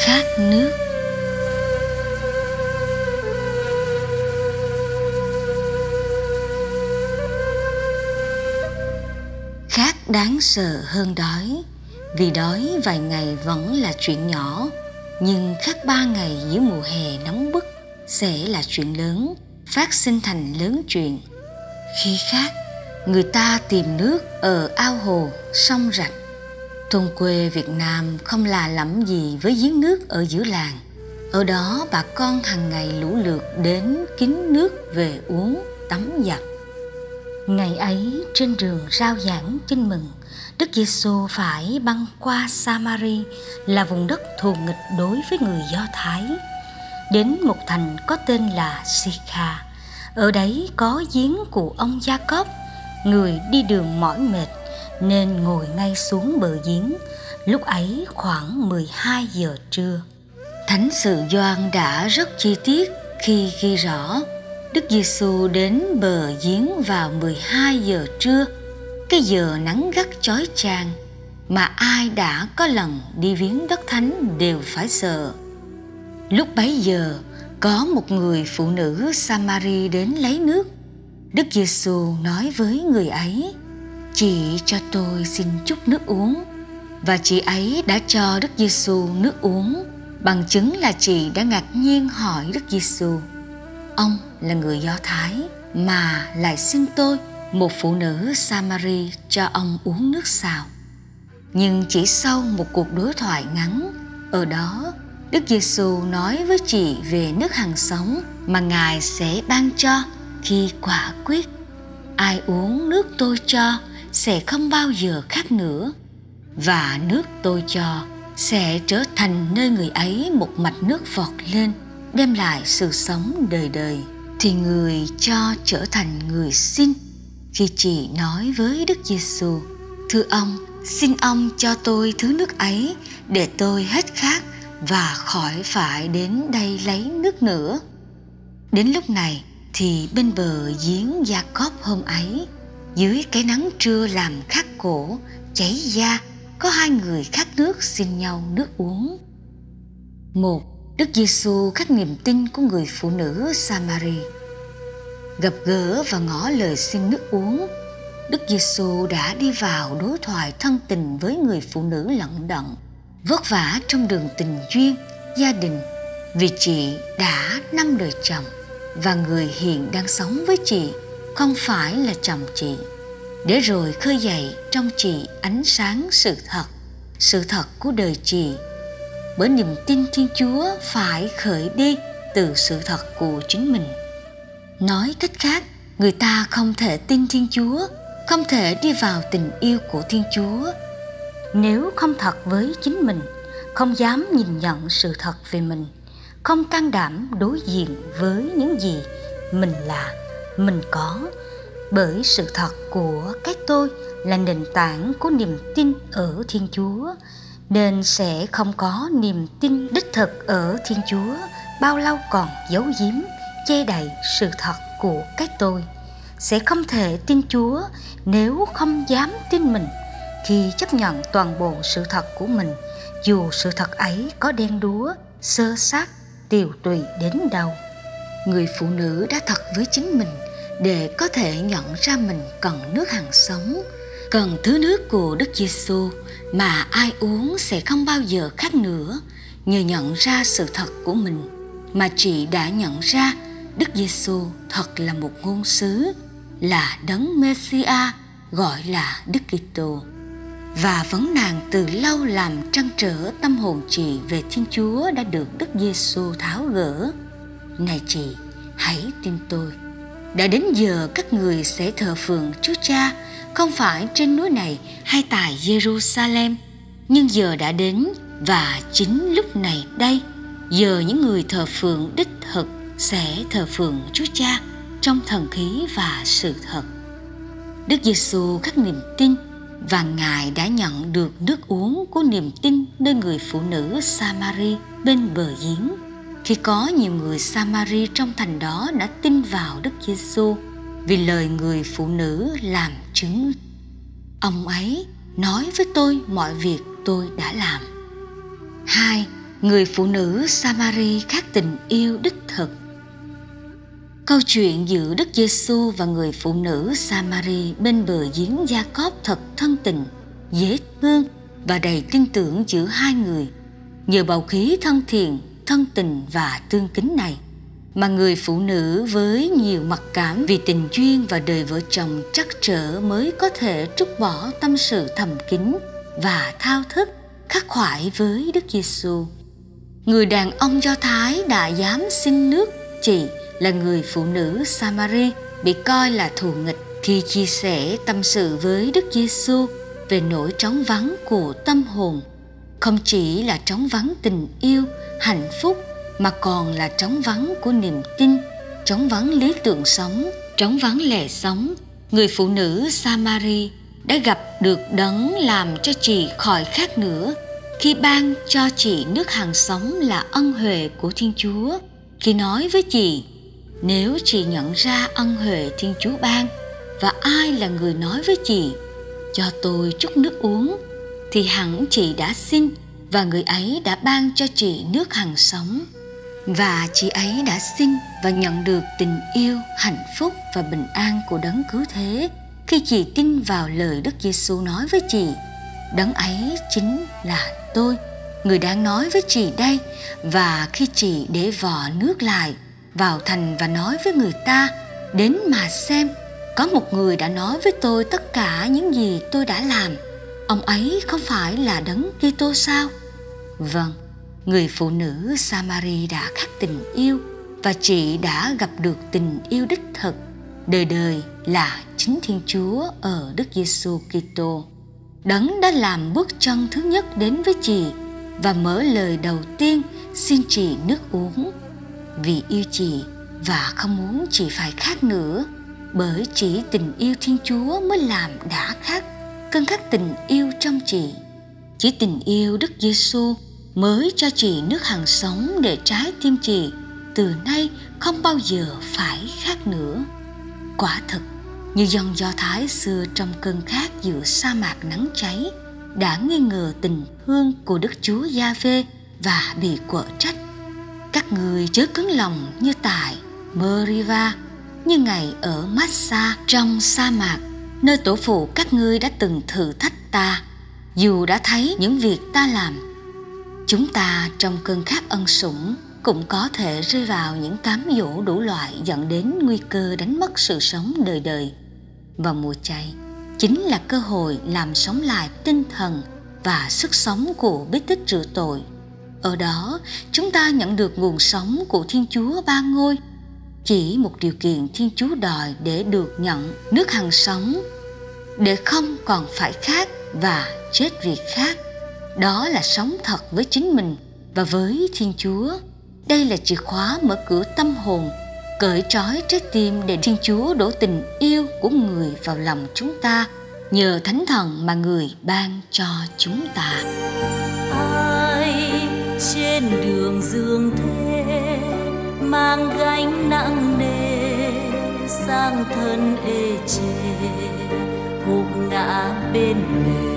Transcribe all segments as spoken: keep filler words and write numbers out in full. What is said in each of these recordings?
Khát nước. Khát đáng sợ hơn đói, vì đói vài ngày vẫn là chuyện nhỏ, nhưng khát ba ngày giữa mùa hè nóng bức sẽ là chuyện lớn, phát sinh thành lớn chuyện. Khi khát, người ta tìm nước ở ao hồ, sông rạch. Thôn quê Việt Nam không lạ lẫm gì với giếng nước ở giữa làng. Ở đó bà con hàng ngày lũ lượt đến kín nước về uống, tắm giặt. Ngày ấy trên đường rao giảng tin mừng, Đức Giêsu phải băng qua Sa-ma-ri, là vùng đất thù nghịch đối với người Do Thái, đến một thành có tên là Si-kha. Ở đấy có giếng của ông Gia-cốp. Người đi đường mỏi mệt nên ngồi ngay xuống bờ giếng. Lúc ấy khoảng mười hai giờ trưa. Thánh sử Gioan đã rất chi tiết khi ghi rõ Đức Giêsu đến bờ giếng vào mười hai giờ trưa, cái giờ nắng gắt chói chang mà ai đã có lần đi viếng đất thánh đều phải sợ. Lúc bấy giờ có một người phụ nữ Sa-ma-ri đến lấy nước. Đức Giêsu nói với người ấy: "Chị cho tôi xin chút nước uống." Và chị ấy đã cho Đức Giêsu nước uống, bằng chứng là chị đã ngạc nhiên hỏi Đức Giêsu: "Ông là người Do Thái mà lại xin tôi, một phụ nữ Sa-ma-ri, cho ông uống nước sao?" Nhưng chỉ sau một cuộc đối thoại ngắn, ở đó Đức Giêsu nói với chị về nước hằng sống mà Ngài sẽ ban cho khi quả quyết: "Ai uống nước tôi cho sẽ không bao giờ khát nữa, và nước tôi cho sẽ trở thành nơi người ấy một mạch nước vọt lên, đem lại sự sống đời đời." Thì người cho trở thành người xin. Khi chị nói với Đức Giêsu: "Thưa ông, xin ông cho tôi thứ nước ấy để tôi hết khát và khỏi phải đến đây lấy nước nữa." Đến lúc này thì bên bờ giếng Gia-cốp hôm ấy, dưới cái nắng trưa làm khát cổ, cháy da, có hai người khát nước xin nhau nước uống. Một, Đức Giêsu khắc niềm tin của người phụ nữ Sa-ma-ri. Gặp gỡ và ngỏ lời xin nước uống, Đức Giêsu đã đi vào đối thoại thân tình với người phụ nữ lận đận, vất vả trong đường tình duyên, gia đình, vì chị đã năm đời chồng và người hiện đang sống với chị không phải là chồng chị, để rồi khơi dậy trong chị ánh sáng sự thật, sự thật của đời chị. Bởi niềm tin Thiên Chúa phải khởi đi từ sự thật của chính mình. Nói cách khác, người ta không thể tin Thiên Chúa, không thể đi vào tình yêu của Thiên Chúa nếu không thật với chính mình, không dám nhìn nhận sự thật về mình, không can đảm đối diện với những gì mình là, mình có. Bởi sự thật của cái tôi là nền tảng của niềm tin ở Thiên Chúa, nên sẽ không có niềm tin đích thực ở Thiên Chúa bao lâu còn giấu giếm, che đậy sự thật của cái tôi. Sẽ không thể tin Chúa nếu không dám tin mình, khi chấp nhận toàn bộ sự thật của mình, dù sự thật ấy có đen đúa, xơ xác, tiều tụy đến đâu. Người phụ nữ đã thật với chính mình để có thể nhận ra mình cần nước hằng sống, cần thứ nước của Đức Giêsu mà ai uống sẽ không bao giờ khát nữa. Nhờ nhận ra sự thật của mình mà chị đã nhận ra Đức Giêsu thật là một ngôn sứ, là đấng Mê-si-a, gọi là Đức Kitô. Và vấn nạn từ lâu làm trăn trở tâm hồn chị về Thiên Chúa đã được Đức Giêsu tháo gỡ. Này chị, hãy tin tôi. Đã đến giờ các người sẽ thờ phượng Chúa Cha, không phải trên núi này hay tại Jerusalem, nhưng giờ đã đến, và chính lúc này đây, giờ những người thờ phượng đích thực sẽ thờ phượng Chúa Cha trong thần khí và sự thật. Đức Giêsu khắc niềm tin, và Ngài đã nhận được nước uống của niềm tin nơi người phụ nữ Sa-ma-ri bên bờ giếng. Khi có nhiều người Sa-ma-ri trong thành đó đã tin vào Đức Giêsu vì lời người phụ nữ làm chứng: "Ông ấy nói với tôi mọi việc tôi đã làm." Hai, Người phụ nữ Samari khát tình yêu đích thực. Câu chuyện giữa Đức Giêsu và người phụ nữ Samari bên bờ giếng Gia-cốp thật thân tình, dễ thương và đầy tin tưởng giữa hai người. Nhờ bầu khí thân thiện, thân tình và tương kính này mà người phụ nữ với nhiều mặc cảm vì tình duyên và đời vợ chồng trắc trở mới có thể trút bỏ tâm sự thầm kín và thao thức khắc khoải với Đức Giêsu. Người đàn ông Do Thái đã dám xin nước chị là người phụ nữ Samari bị coi là thù nghịch khi chia sẻ tâm sự với Đức Giêsu về nỗi trống vắng của tâm hồn. Không chỉ là trống vắng tình yêu, hạnh phúc mà còn là trống vắng của niềm tin, trống vắng lý tưởng sống, trống vắng lẽ sống. Người phụ nữ Samari đã gặp được đấng làm cho chị khỏi khát nữa khi ban cho chị nước hằng sống là ân huệ của Thiên Chúa. Khi nói với chị, nếu chị nhận ra ân huệ Thiên Chúa ban và ai là người nói với chị, cho tôi chút nước uống, thì hẳn chị đã xin và người ấy đã ban cho chị nước hằng sống. Và chị ấy đã xin và nhận được tình yêu, hạnh phúc và bình an của đấng cứu thế khi chị tin vào lời Đức Giêsu nói với chị. Đấng ấy chính là tôi, người đang nói với chị đây. Và khi chị để vò nước lại vào thành và nói với người ta, đến mà xem, có một người đã nói với tôi tất cả những gì tôi đã làm. Ông ấy không phải là đấng Kitô sao? Vâng, người phụ nữ Samari đã khắc tình yêu và chị đã gặp được tình yêu đích thực, đời đời là chính Thiên Chúa ở Đức Giêsu Kitô. Đấng đã làm bước chân thứ nhất đến với chị và mở lời đầu tiên xin chị nước uống. Vì yêu chị và không muốn chị phải khát nữa, bởi chỉ tình yêu Thiên Chúa mới làm đã khát, cơn khát tình yêu trong chị. Chỉ tình yêu Đức Giêsu mới cho chị nước hằng sống để trái tim chị từ nay không bao giờ phải khát nữa. Quả thực, như dân Do Thái xưa trong cơn khát giữa sa mạc nắng cháy, đã nghi ngờ tình thương của Đức Chúa Gia-vê và bị quở trách. Các người chớ cứng lòng như tại Meriva, như ngày ở Massa trong sa mạc, nơi tổ phụ các ngươi đã từng thử thách ta, dù đã thấy những việc ta làm. Chúng ta trong cơn khát ân sủng cũng có thể rơi vào những cám dỗ đủ loại dẫn đến nguy cơ đánh mất sự sống đời đời. Và mùa chay chính là cơ hội làm sống lại tinh thần và sức sống của bí tích rửa tội. Ở đó chúng ta nhận được nguồn sống của Thiên Chúa Ba Ngôi. Chỉ một điều kiện Thiên Chúa đòi để được nhận nước hằng sống, để không còn phải khát và chết vì khát, đó là sống thật với chính mình và với Thiên Chúa. Đây là chìa khóa mở cửa tâm hồn, cởi trói trái tim để Thiên Chúa đổ tình yêu của Người vào lòng chúng ta, nhờ Thánh Thần mà Người ban cho chúng ta. Ai trên đường dương thế mang gánh nặng nề, sang thân ê chề gục ngã bên lề.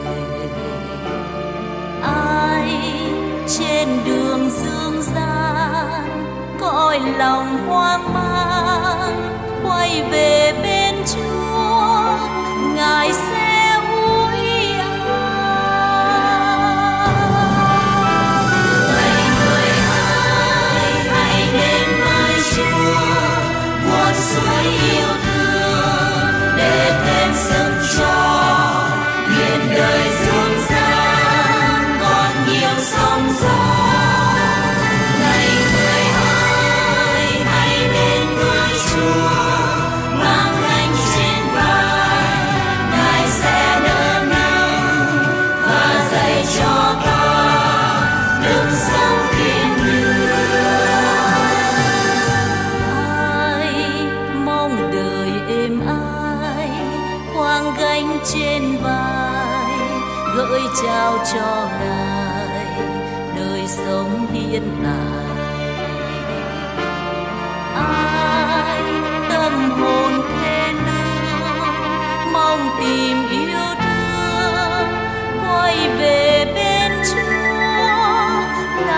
Ai trên đường dương gian cõi lòng hoang mang, quay về bên Chúa Ngài sẽ ủi an. Hãy người hãy hãy đến với Chúa, nguồn suối yêu thương để thêm sức cho miền đời dương gian còn nhiều sóng gió. Hãy người hãy hãy đến với Chúa, mang gánh trên vai, Ngài sẽ đỡ nâng và dạy cho ta đường sống thiên đường. Ai mong đời êm ái, quang gánh trên vai, gửi trao cho Ngài đời sống hiện tại. Ai tâm hồn thê lương mong tìm yêu thương, quay về bên Chúa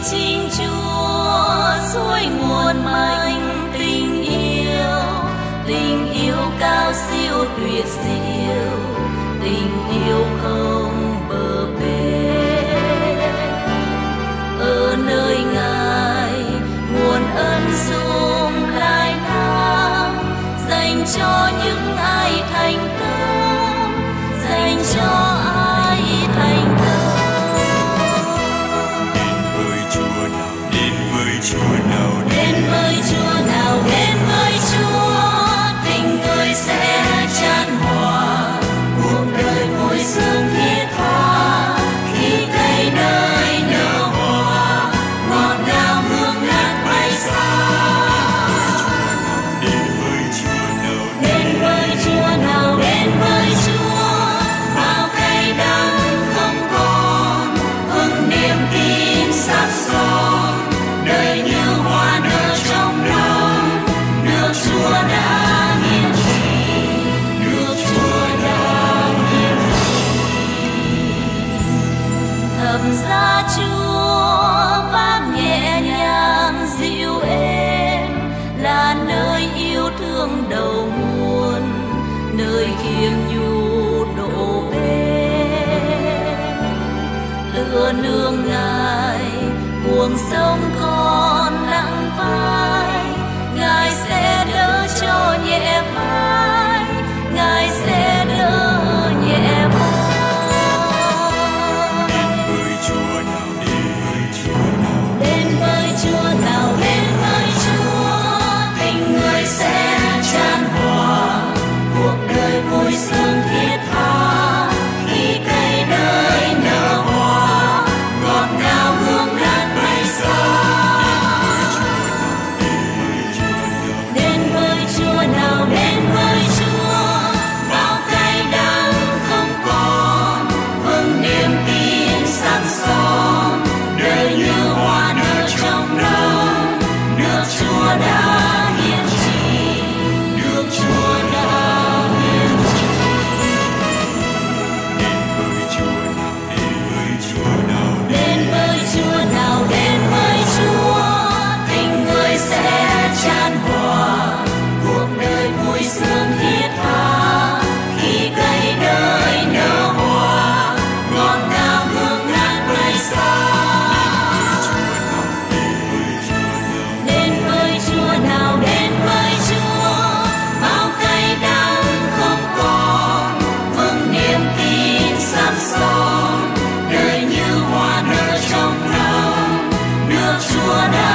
chính Chúa suối nguồn mạnh tình yêu, tình yêu cao siêu tuyệt diệu, tình yêu không bờ bến. Ở nơi Ngài nguồn ân sung lại thang, dành cho những ai thành tâm, dành cho ai thành tâm. Chúa nào đến với Chúa nào đến với Chúa, tình người sẽ chan hòa, cuộc đời vui sướng thiết tha khi cây nơi nở hoa, ngọt ngào hương ngát bay xa. Đến với Chúa nào đến với Chúa nào đến với Chúa, bao cay đắng không còn, hưng niềm tin sắc son. Đời như hoa nở trong nắng, nước Chúa đã hiển thị, nước Chúa đã hiển thị. Thập giá Chúa vang nhẹ nhàng dịu êm, là nơi yêu thương đầu nguồn, nơi khiêm nhu độ bên. Tựa nương Ngài cuồng sông còn nặng vai, Ngài sẽ đỡ cho nhẹ vai, Ngài sẽ đỡ nhẹ vai. Đến với Chúa nào đến với Chúa nào đến với Chúa nào đến với Chúa, tình người sẽ chan hòa, cuộc đời vui sướng thiết tha khi cây đời nở hoa, ngọt ngào hương ngát bay xa. Đến với Chúa nào đến với Chúa, bao cay đắng không còn, vâng niềm tin sắc son. Đời như hoa nở trong nắng, nước Chúa đã hiển thị, nước Chúa đã hiển thị. Đến với Chúa nào đến với Chúa nào đến với Chúa nào đến với Chúa, tình người sẽ chan hòa, cuộc đời vui sướng thiết tha khi cây đời nở hoa, ngọt ngào hương ngát bay xa. Đến với Chúa nào đến với Chúa, bao cay đắng không còn, vâng niềm tin sắc son. Đời như hoa nở trong nắng, nước Chúa đã